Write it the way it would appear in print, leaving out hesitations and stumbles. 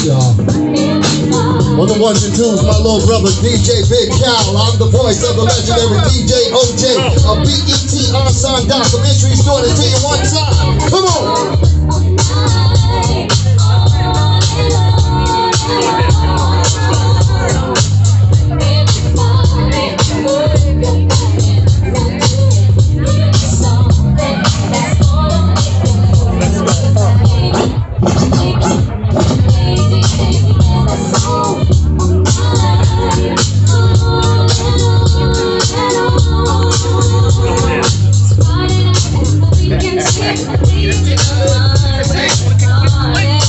y'all. On the ones and twos, my little brother DJ Big Cal. I'm the voice of the legendary DJ OJ. A BET Ensemble documentaries doing it to you one time. Come on. We can see